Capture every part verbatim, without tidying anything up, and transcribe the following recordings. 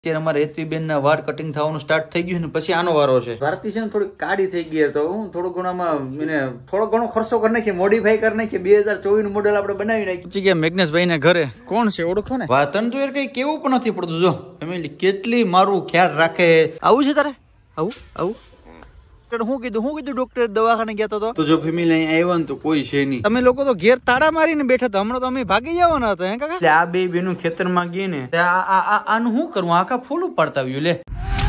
અત્યારે અમારે હેતવીબેન ના વાળ કટિંગ થવાનું સ્ટાર્ટ થઈ ગયું ને પછી આનો વારો છે. ભારતી છે ને થોડી કાળી થઈ ગઈ તો હું થોડો ઘણામાં એને થોડો ઘણો ખર્ચો કરી નાખીએ, મોડિફાઈ કરી નાખીએ. બે હજાર ચોવીસ નું મોડેલ આપણે બનાવી નાખીએ. પછી ગયા મેગ્નેશભાઈ ના ઘરે. કોણ છે ઓળખો ને? વાતન તો યાર કઈ કેવું પણ નથી પડતું. જો ફેમિલી કેટલી મારું ખ્યાલ રાખે. આવું છે તારે? આવું આવું હું કીધું હું કીધું ડોક્ટર દવાખાને ગયા તો તો જો ફેમિલી અહીં આવ્યા ને તો કોઈ છે નહીં. તમે લોકો તો ઘેર તાળા મારીને બેઠા હતા. હમણાં તો અમે ભાગી જવાના હતા. હે કાકા આ બે બેનું ખેતરમાં ગઈ ને આનું શું કરવું? આખા ફૂલ ઉપાડતા આવ્યું લે.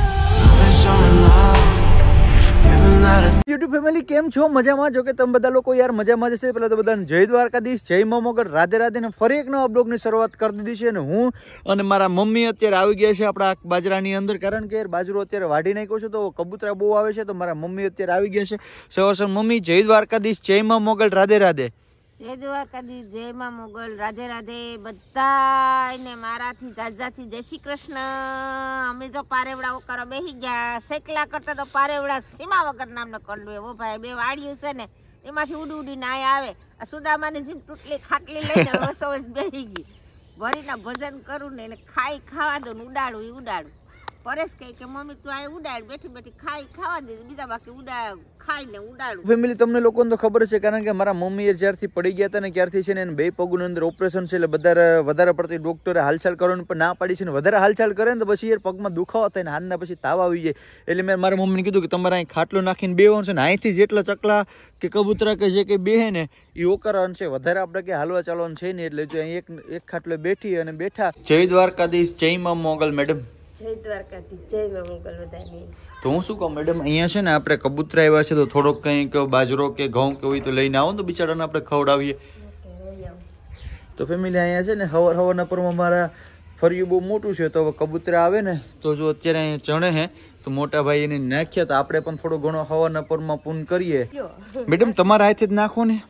યુટ્યુબ ફેમિલી કેમ છો? મજામાં? જો કે તમે બધા લોકો યાર મજામાં જશે. પેલા તો બધાને જય દ્વારકાધીશ, જય મા મોગલ, રાધે રાધે ને ફરી એક નવા બ્લોગની શરૂઆત કરી દીધી છે. અને હું અને મારા મમ્મી અત્યારે આવી ગયા છે આપણા બાજરાની અંદર, કારણ કે બાજરો અત્યારે વાઢી નાખ્યો છે તો કબૂતરા બહુ આવે છે. તો મારા મમ્મી અત્યારે આવી ગયા છે. સવાર સવાર મમ્મી જય દ્વારકાધીશ, જય મા મોગલ, રાધે રાધે. જય દ્વારકાધીશ, જય માં મોગલ, રાધે રાધે બધાને મારાથી જાજાથી જય શ્રી કૃષ્ણ. અમે જો પારેવડા ઓકારો બેસી ગયા. શેકલા કરતા તો પારેવડા સીમા વગર નામનો કંડો એવો ભાઈ બે વાડિયું છે ને એમાંથી ઉડી ઉડીને આ આવે. આ સુદામાની જેમ તૂટલી ખાટલી લઈને વસો બેસી ગઈ. ભરીના ભજન કરું ને એને ખાઈ ખાવા દો ને ઉડાડું એ ઉડાડું. પરેશ કહે કે મમ્મી તું આ ઉડાડ, બેઠી બેઠી ખાઈ ખાવા દે, બીજા બાકી ઉડા ખાઈને ઉડાડું. ફેમિલી તમને લોકોને તો ખબર છે, કારણ કે મારા મમ્મી જ્યારથી પડી ગયા હતા ને ત્યારથી છે ને બે પગની અંદર ઓપરેશન છે. એટલે વધારે વધારે પડતી ડોક્ટરે હાલચાલ કરવાની પણ ના પાડી છે ને વધારે હાલચાલ કરે ને તો પછી યાર પગમાં દુખાવો થાય ને હાથના પછી તાવ આવી જાય. એટલે મેં મારા મમ્મીને કીધું કે તમારે અહીં ખાટલો નાખીને બેવાનું છે ને અહીંથી જેટલા ચકલા કે કબૂતરા કે જે કંઈ બેહે ને એ ઓકરવાનું છે. વધારે આપણે કે હાલવા ચાલવાનું છે ને. એટલે જો અહીં એક એક ખાટલો બેઠી અને બેઠા. જય દ્વારકાધીશ, જય મા મોગલ મેડમ. જય દ્વારકાધીશ, જય મા મોગલ બધાને. તો હું શું કહું મેડમ, અહીંયા છે ને આપણે કબૂતરા આવ્યા છે તો થોડોક કંઈક બાજરો કે ઘઉં કે હોય તો લઈને આવો તો બિચારાને આપણે ખવડાવીએ. તો ફેમિલી અહીંયા છે ને હવાર હવારના પરમાં મારા ફર્યું બહુ મોટું છે તો હવે કબૂતરા આવે ને તો જો અત્યારે અહીંયા ચણે હે તો મોટા ભાઈ એને નાખ્યા તો આપણે પણ થોડો ઘણો હવારના પરમાં પૂન કરીએ. મેડમ તમારા હાથે જ નાખો ને.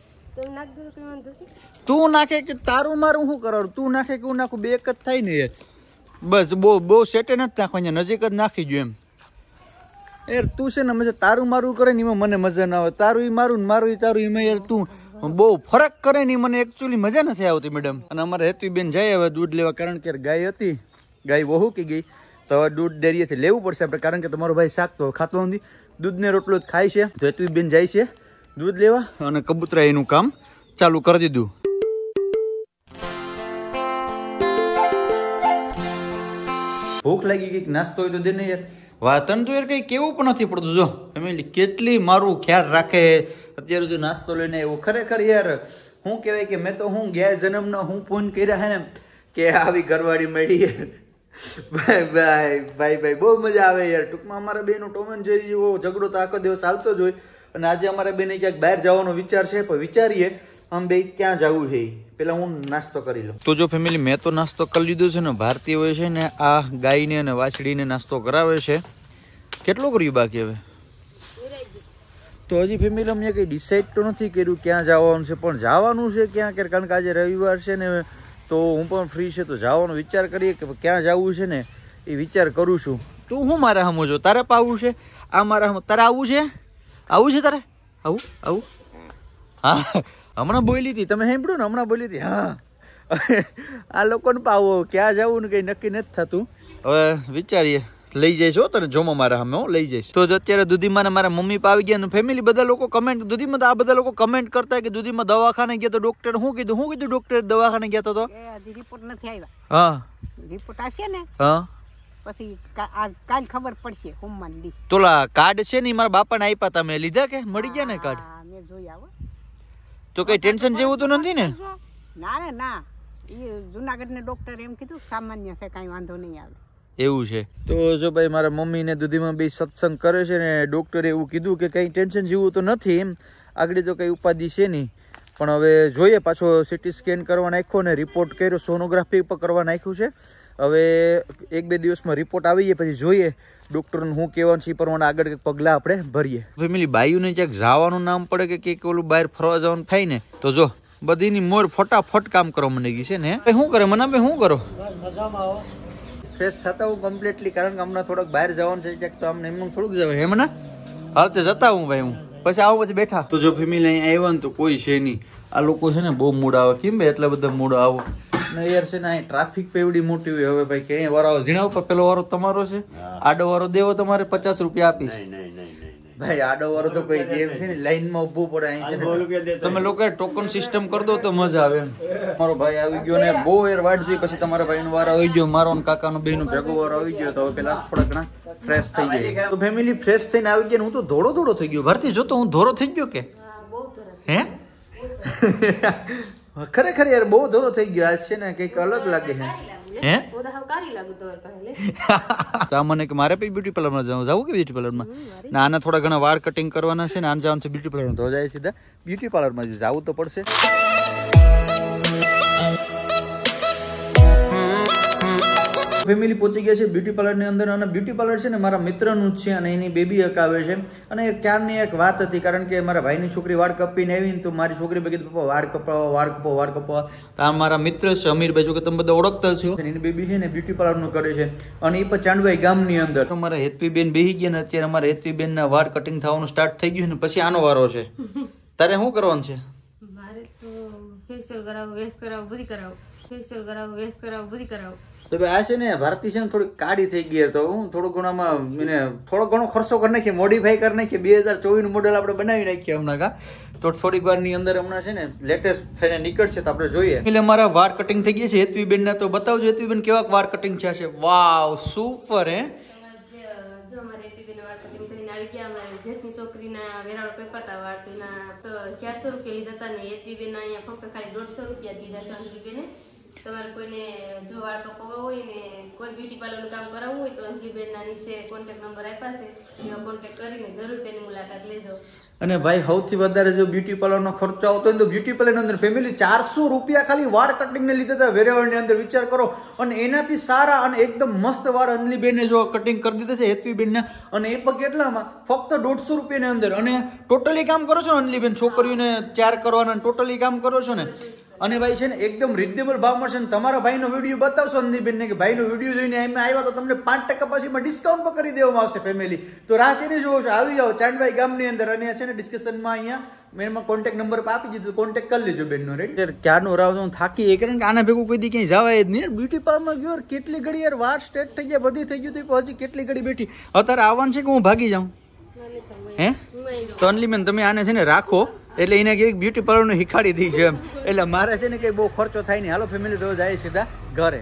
તું નાખે કે તારું મારું શું કરવાનું? તું નાખે કે હું નાખું? બે એક જ થાય ને યાર. બસ બહુ બહુ સેટે નથી નાખવા, નજીક જ નાખી ગયું એમ. યાર તું છે ને મજા તારું મારું કરે ને એમાં મને મજા ના આવે. તારું ઈ મારું ને મારું ઈ તારું એમાં યાર તું બહુ ફરક કરે ને મને એકચ્યુઅલી મજા નથી આવતી મેડમ. અને અમારે હેતુબેન જાય હવે દૂધ લેવા, કારણ કે ગાય હતી, ગાય વહુ કે ગઈ તો હવે દૂધ ડેરીએથી લેવું પડશે આપણે, કારણ કે તમારો ભાઈ શાક તો ખાતો નથી, દૂધને રોટલો જ ખાય છે. તો હેતુબેન જાય છે દૂધ લેવા અને કબૂતરા એનું કામ ચાલુ કરી દીધું. ભૂખ લાગી ગઈ, નાસ્તો હોય તો દે ને યાર. વાતન તો યાર કઈ કેવું પણ નથી પડતું. જો ફેમિલી કેટલી મારું ખ્યાલ રાખે. અત્યારે જો નાસ્તો લઈને આવ્યો, ખરેખર યાર શું કહેવાય કે મેં તો હું ગયા જન્મના હું ફોન કર્યા હે ને કે આવી ઘરવાળી મળી. ભાઈ ભાઈ ભાઈ ભાઈ બહુ મજા આવે યાર. ટૂંકમાં અમારા બેનો ટોમ એન્ડ જેરી જેવો ઝઘડો તો આખો દિવસ ચાલતો જ હોય. અને આજે અમારા બેને ક્યાંક બહાર જવાનો વિચાર છે, પણ વિચારીએ આમ બે ક્યાં જવું છે. પેલા હું નાસ્તો કરી લઉં. તો જો ફેમિલી મેં તો નાસ્તો કરી લીધો છે ને. ભારતી હોય છે ને આ ગાયને અને વાછડીને નાસ્તો કરાવે છે. કેટલું કર્યું બાકી હવે? તો હજી ફેમિલી અમને કંઈ ડિસાઈડ તો નથી કર્યું ક્યાં જવાનું છે, પણ જવાનું છે ક્યાં કે, કારણ કે આજે રવિવાર છે ને તો હું પણ ફ્રી છે તો જવાનો વિચાર કરીએ કે ક્યાં જવું છે ને એ વિચાર કરું છું. તું હું મારા હમો જો તારે પાવું છે આ મારા હમ તારે આવું છે? આવું છે તારે? આવું આવું હા હમણાં બોલી હતી તમે સાંભળ્યું ને? હમણાં બોલી હતી. હા આ લોકોને પાવો ક્યાં જવું ને કંઈ નક્કી નથી થતું. હવે વિચારીએ લઈ જઈશ હો તને જોમો મારા સામે હું લઈ જઈશ. તો અત્યારે દૂધીમાં મારા મમ્મી પાવી ગયા. ફેમિલી બધા લોકો કમેન્ટ દૂધીમાં તો આ બધા લોકો કમેન્ટ કરતા કે દૂધીમાં દવાખાને ગયા તો ડોક્ટર શું કીધું? શું કીધું ડોક્ટર દવાખાને ગયા તો? રિપોર્ટ નથી આવ્યા. હા રિપોર્ટ આવશે ને હા પછી કાલ ખબર પડશે. હોમમાં દી તોલા કાર્ડ છે ને મારા બાપાને આપ્યા તમે લીધા કે મળી ગયા ને કાર્ડ? મેં જોઈ આવો. તો કઈ ટેન્શન જેવું તો નથી ને? ના રે ના, એ જુનાગઢ ને ડોક્ટર એમ કીધું સામાન્ય છે, કઈ વાંધો નહીં આવે એવું છે. તો જો ભાઈ મારા મમ્મી ને દૂધીમાં બે સત્સંગ કરે છે ને ડોક્ટરે એવું કીધું કે કઈ ટેન્શન જેવું તો નથી એમ. આગળ તો કઈ ઉપાધિ છે નહીં, પણ હવે જોઈએ. પાછો સીટી સ્કેન કરવા નાખ્યો ને રિપોર્ટ કર્યો, સોનોગ્રાફી પણ કરવા નાખ્યું છે. હવે એક બે દિવસમાં રિપોર્ટ આવી જાય પછી જોઈએ ડોક્ટરને શું કહેવાનું છે એ પ્રમાણે આગળ પગલાં આપણે ભરીએ. ફેમિલી બાયુને ક્યાંક જવાનું નામ પડે કે કંઈક ઓલું બહાર ફરવા જવાનું થાય ને તો જો બધીની મોર ફટાફટ કામ કરવા મને ગઈ છે ને. શું કરે મને બે શું કરો? ફ્રેશ થતા હું કમ્પ્લીટલી, કારણ કે હમણાં થોડોક બહાર જવાનું છે ક્યાંક તો અમને એમ થોડુંક જવાય હે મને. હાલ તે જતા હું ભાઈ હું પછી આવું પછી બેઠા. તો જો ફેમિલી અહીં આવ્યા ને તો કોઈ છે નહીં. આ લોકો છે ને બહુ મૂડ આવે. કેમ ભાઈ એટલા બધા મૂડ આવો? ને યાર છે ને અહીં ટ્રાફિક પે એવડી મોટી હોય હવે ભાઈ કે વારો ઝીણા ઉપર પેલો વારો તમારો છે, આડો વારો દેવો તમારે પચાસ રૂપિયા આપીશ. ભાઈ આડો વારો તો કોઈ ગેમ છે ને લાઈન માં ઉભું પડે અહીં છે. તમે લોકો ટોકન સિસ્ટમ કરી દો તો મજા આવે એમ. મારો ભાઈ આવી ગયો ને બહુ યાર વાટ જોઈ, પછી તમારા ભાઈ નો વારો આવી ગયો, મારો ને કાકા નો બે નો ભેગો વારો આવી ગયો તો પેલા થોડા ઘણા ફ્રેશ થઈ જાય. તો ફેમિલી ફ્રેશ થઈને આવી ગયા, હું તો ધોળો ધોળો થઈ ગયો. ભારતી જો તો હું ધોળો થઈ ગયો કે હે ખરેખર યાર બહુ ધોળો થઈ ગયો. આજ છે ને કઈક અલગ લાગે છે હે તો મને કે મારે પછી બ્યુટી પાર્લર માં જવું જવું કે બ્યુટી પાર્લર માં ને આના થોડા ઘણા વાળ કટિંગ કરવાના છે ને આને જવાનું છે બ્યુટી પાર્લર તો જાય સીધા બ્યુટી પાર્લર માં જવું તો પડશે. ફેમિલી પહોંચી ગયા છે બ્યુટી પાર્લર ની અંદર અને બ્યુટી પાર્લર છે ને મારા મિત્રનું જ છે અને એની બેબી હકાવે છે. અને ક્યારની એક વાત હતી કારણ કે મારા ભાઈની છોકરી વાળ કપીને આવી ને તો મારી છોકરી કીધું પપ્પા વાળ કપાવો વાળ કપાવો વાળ કપાવો. તો આ મારા મિત્ર છે અમીરભાઈ, જો કે તમે બધા ઓળખતા છો. એની બેબી છે ને બ્યુટી પાર્લર નું કરે છે અને એ પણ ચાંદવાઈ ગામની અંદર. તો મારા હેતવીબેન બેહી ગયા ને અત્યારે અમારા હેતવીબેન ના વાળ કટિંગ થવાનું સ્ટાર્ટ થઈ ગયું ને પછી આનો વારો છે. તારે શું કરવાનું છે? મારે તો ફેશિયલ કરાવો, વેક્સ કરાવો, બધી કરાવો. ફેશિયલ કરાવો, વેક્સ કરાવો, બધી કરાવો. તો આ છે ને ભારતી છે ને થોડી કાળી થઈ ગઈ તો હું થોડો ઘણામાં એને થોડો ઘણો ખર્ચો કરી નાખીએ, મોડિફાઈ કરી નાખીએ. બે હજાર ચોવીસ નું મોડેલ આપણે બનાવી નાખીએ હમણાં કા. તો થોડીક વાર ની અંદર હમણાં છે ને લેટેસ્ટ થઈને નીકળશે તો આપણે જોઈએ. એટલે અમારા વાળ કટિંગ થઈ ગયા છે હેતવીબેન ના. તો બતાવજો હેતવીબેન કેવા વાળ કટિંગ છે. વાવ સુપર હે. જો અમારે હેતવીબેન વાળ કટિંગ કરીને આવી ગયા. અમારે જેઠની છોકરીના વેરાળો કપાતા વાળ તો એના તો ચારસો રૂપિયા લીધા હતા ને હેતવીબેન અહીંયા ફક્ત ખાલી દોઢસો રૂપિયા દીધા છે અંજલીબેને. તમારે કોઈને જો વાળ કપાવવા હોય ને કોઈ બ્યુટી પાર્લરનું કામ કરાવવું હોય તો અંજલીબેનના નીચે કોન્ટેક્ટ નંબર આપ્યા છે, એમાં કોન્ટેક્ટ કરીને જરૂર તેની મુલાકાત લેજો. અને ભાઈ સૌથી વધારે જો બ્યુટી પાર્લરનો ખર્ચો આવતો હોય તો બ્યુટી પાર્લર અંદર ફેમિલી ચારસો રૂપિયા ખાલી વાળ કટિંગ ને લીધા હતા વેરાવળની અંદર. વિચાર કરો. અને એનાથી સારા અને એકદમ મસ્ત વાળ અંજલીબેને જો કટિંગ કરી દીધા છે હેતવીબેન ના. અને એ પણ કેટલામાં ફક્ત દોઢસો રૂપિયાની અંદર. અને ટોટલી કામ કરો છો અંજલીબેન, છોકરીઓને તૈયાર કરવાના ટોટલી કામ કરો છો ને. અને ભાઈ છે ને એકદમ રિઝનેબલ ભાવ મળશે ને. તમારા ભાઈનો વિડીયો બતાવશો અંજલીબેન ને કે ભાઈનો વિડીયો જોઈને એમ આવ્યા તો તમને પાંચ ટકા પછીમાં ડિસ્કાઉન્ટ પણ કરી દેવામાં આવશે ફેમિલી. તો રાહ છે ને જોવો છો આવી જાઓ ચાંદવાઈ ગામની અંદર. અને છે ને ડિસ્કશનમાં અહીંયા મેં એમાં કોન્ટેક્ટ નંબર આપી દીધું, કોન્ટેક્ટ કરી લેજો બેનનો. રેડી ક્યારનો રાહ છું થાકી એ કારણ કે આના ભેગું કોઈ દી ક્યાંય જવાય જ નહીં. બ્યુટી પાર્લરમાં ગયો કેટલી ઘડી યાર વાળ સ્ટ્રેટ થઈ ગયા, બધી થઈ ગયું તો હજી કેટલી ઘડી બેઠી. અત્યારે આવવાનું છે કે હું ભાગી જાઉં હે? તો અંજલીબેન તમે આને છે ને રાખો એટલે એને કઈક બ્યુટી પાર્લર નું શીખાડી દી છે એમ. એટલે મારે છે ને કઈ બહુ ખર્ચો થાય નહીં. હાલો ફેમિલી તો જાય સીધા ઘરે.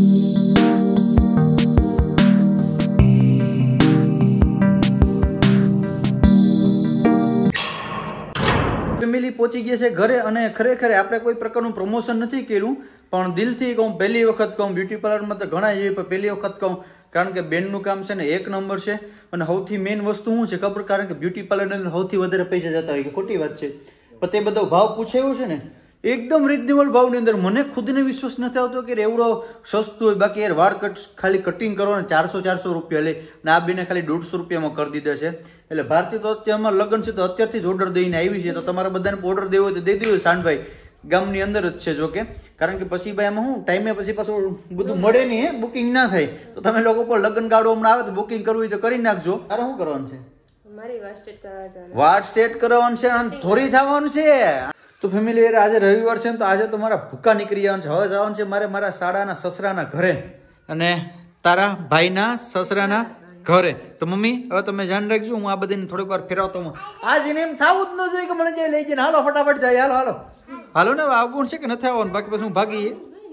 ફેમિલી પહોંચી ગયા છે ઘરે. અને ખરેખર આપણે કોઈ પ્રકારનું પ્રમોશન નથી કર્યું પણ દિલથી કહું, પહેલી વખત કહું બ્યુટી પાર્લરમાં તો ઘણા છે પણ પહેલી વખત કહું કારણ કે બેનનું કામ છે ને એક નંબર છે. અને સૌથી મેઇન વસ્તુ શું છે ખબર? કારણ કે બ્યુટી પાર્લરની અંદર સૌથી વધારે પૈસા જતા હોય કે ખોટી વાત છે પણ તે બધો ભાવ પૂછાયો છે ને એકદમ રિઝનેબલ ભાવની અંદર. મને ખુદને વિશ્વાસ નથી આવતો કે એવડો સસ્તું હોય. બાકી યાર વાળ કટ ખાલી કટિંગ કરવાના ચારસો ચારસો રૂપિયા લે ને આ બેને ખાલી દોઢસો રૂપિયામાં કરી દીધા છે. એટલે ભારતી તો અત્યારે લગ્ન છે તો અત્યારથી જ ઓર્ડર દઈને આવી છે. તો તમારે બધાને ઓર્ડર દેવો હોય તો દઈ દેવો. સાંડભાઈ ગામની અંદર જ છે જો કે, કારણ કે પછી ભાઈ આમાં શું ટાઈમે પછી પાછું બધું મળે નહીં હે, બુકિંગ ના થાય. તો તમે લોકો પર લગ્ન ગાળો હમણાં આવે તો બુકિંગ કરવું હોય તો કરી નાખજો. તારે શું કરવાનું છે? મારી વાળ સ્ટ્રેટ કરવા જવાનું. વાળ સ્ટ્રેટ કરવાનું છે અને થોરી થવાનું છે. તો ફેમિલી યાર આજે રવિવાર છે ને તો આજે તો મારા ભૂકા નીકળી જવાનું છે. હવે જવાનું છે મારે મારા સાડાના સસરાના ઘરે અને તારા ભાઈના સસરાના ઘરે. તો મમ્મી હવે તમે ધ્યાન રાખજો, હું આ બધાને થોડીક વાર ફેરવતો હું. આજ એને એમ થવું જ ન જોઈએ કે મને જાય લઈ જઈને હાલો ફટાફટ જાય. હાલો હાલો હાલો ને આવવું છે કે નથી આવવાનું, બાકી પછી હું ભાગી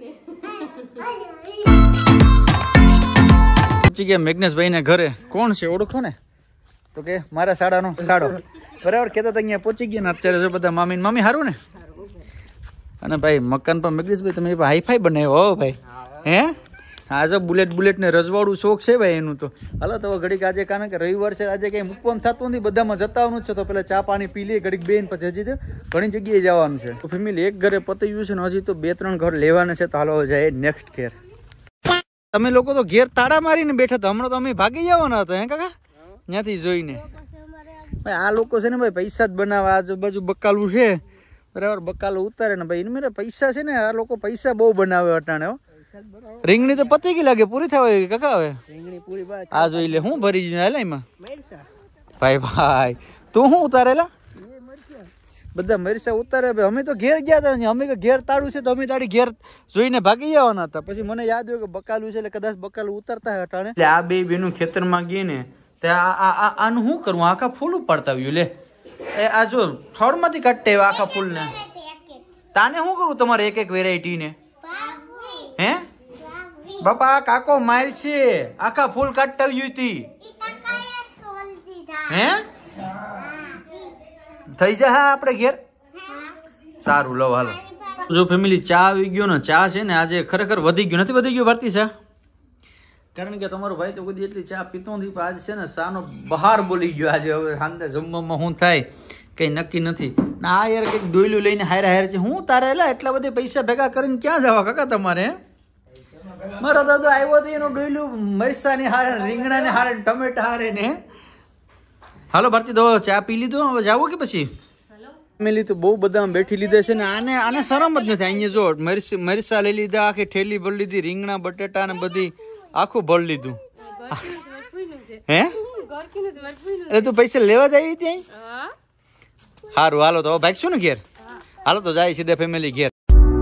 પહોંચી ગયા મેઘ્નેશભાઈ ના ઘરે. કોણ છે ઓળખો ને? તો કે મારા સાડાનો સાડો બરાબર કહેતા હતા. અહીંયા પહોંચી ગયા ને અત્યારે જો બધા મામી મામી સારું ને. અને ભાઈ મકાન પર મેઘ્નેશભાઈ તમે હાઈફાઈ બનાવ્યો હો ભાઈ હે? હા જો બુલેટ બુલેટ ને રજવાડું શોખ છે ભાઈ એનું. તો હાલો તો ઘડીક આજે કારણ કે રવિવાર છે આજે કઈ મૂકવાનું થતું નથી, બધામાં જતાવાનું છે તો પેલા ચા પાણી પી લઈએ ઘડીક બેન પછી હજી તો ઘણી જગ્યાએ જવાનું છે. તો ફેમિલી એક ઘરે પતી ગયું છે ને હજી તો બે ત્રણ ઘર લેવાના છે. તો હાલો જાય નેક્સ્ટ ઘેર. તમે લોકો તો ઘેર તાળા મારીને બેઠા હતા, હમણાં તો અમે ભાગી જવાના હતા હે કાકા ત્યાંથી જોઈને. ભાઈ આ લોકો છે ને ભાઈ પૈસા જ બનાવે. આજુબાજુ બકાલું છે બરાબર, બકાલું ઉતારે ને ભાઈ મેરે પૈસા છે ને આ લોકો પૈસા બહુ બનાવે અટાણે. હો રીંગણી તો પતી ગઈ લાગે, પૂરી થવા કાકા. હવે આ જોઈ લે હું ભરી એમાં ભાઈ ભાઈ તું શું ઉતારેલા બધા મરસા ઉતારે. અમે તો ઘેર ગયા હતા, અમે કે ઘેર તાળું છે તો અમે તારી ઘેર જોઈને ભાગી જવાના હતા. પછી મને યાદ આવ્યું કે બકાલું છે એટલે કદાચ બકાલું ઉતરતા હટાણે. એટલે આ બે બેનું ખેતરમાં ગઈ ને ત્યાં આનું શું કરવું, આખા ફૂલ ઉપાડતા આવ્યું. લે એ આ જો થડમાંથી કાઢતે આખા ફૂલ ને તાને શું કરવું તમારે એક એક વેરાયટી ને? હે બાપા કાકો માર છે, આખા ફૂલ કાઢતા આવ્યું હતી. હે થઈ જાય આપણે ઘેર. સારું લો હાલો. જો ફેમિલી ચા આવી ગયો ને, ચા છે ને આજે ખરેખર વધી ગયો. નથી વધી ગયો ભારતી ચા? કારણ કે તમારો ભાઈ તો બધી એટલી ચા પીતો નથી, પણ આજે છે ને ચાનો બહાર બોલી ગયો. આજે હવે સાંજે જમવામાં શું થાય કઈ નક્કી નથી. ના આ યાર કંઈક ડોયલું લઈને હારે હારે છે. હું તારે એલા એટલા બધા પૈસા ભેગા કરીને ક્યાં જવા કાકા તમારે? મારો દાદો આવ્યો તો એનું ડોયલું મરસાની હારે, રીંગણાને હારે, ટમેટા હારે ને. હાલો ભારતી દો ચા પી લીધું, હવે જાવો કે પછી? ફેમિલી તો બહુ બધા બેઠી લીધા છે ને આને આને શરમ જ નથી. અહીંયા જો મરસી મરસા લઈ લીધા, આખી ઠેલી ભરી લીધી, રીંગણા બટેટા ને બધી આખું ભરી લીધું. હે એટલે તું પૈસા લેવા જ આવી ત્યાં? સારું હાલો તો ભાગશું ને ઘેર. હાલો તો જાય સીધા ફેમિલી ઘેર.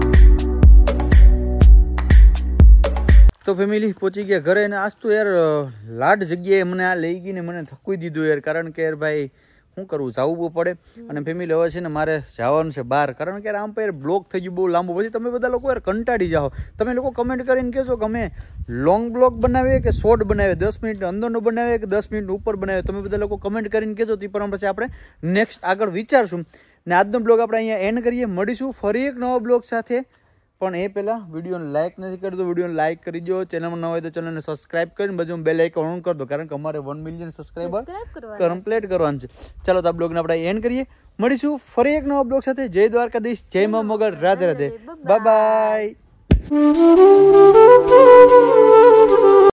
તો ફેમિલી પહોંચી ગયા ઘરે ને આજ તો યાર લાડ જગ્યાએ મને આ લઈ ગઈ ને મને થકવી દીધું યાર. કારણ કે યાર ભાઈ શું કરવું, જવું પડે. અને ફેમિલી હવે છે ને મારે જવાનું છે બહાર. કારણ કે આમ પર બ્લોગ થઈ ગયું બહુ લાંબુ. પછી તમે બધા લોકો યાર કંટાળી જાઓ. તમે લોકો કમેન્ટ કરીને કહેજો કે અમે લોંગ બ્લોગ બનાવીએ કે શોર્ટ બનાવીએ, દસ મિનિટ અંદરનું બનાવીએ કે દસ મિનિટ ઉપર બનાવીએ. તમે બધા લોકો કમેન્ટ કરીને કહેજો. તે પણ પછી આપણે નેક્સ્ટ આગળ વિચારશું. ને આજનો બ્લોગ આપણે અહીંયા એન્ડ કરીએ. મળીશું ફરી એક નવો બ્લોગ સાથે. પણ એ પહેલાં વિડીયોને લાઇક નથી કરી દો, વિડીયોને લાઇક કરી દો. ચેનલમાં ન હોય તો ચેનલને સબસ્ક્રાઇબ કરીને બધું બેલ આઇકન ઓન કરી દો. કારણ કે અમારે વન મિલિયન સબસ્ક્રાઈબર કમ્પ્લીટ કરવાનું છે. ચાલો તો આ બ્લોગને આપણે એન્ડ કરીએ. મળીશું ફરી એક નવા બ્લોગ સાથે. જય દ્વારકાધીશ, જય મા મોગલ, રાધે રાધે, બાય બાય.